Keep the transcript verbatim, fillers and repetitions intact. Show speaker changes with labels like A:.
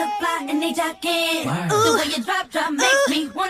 A: look fly and they jockin'. The way you drop, drop makes me want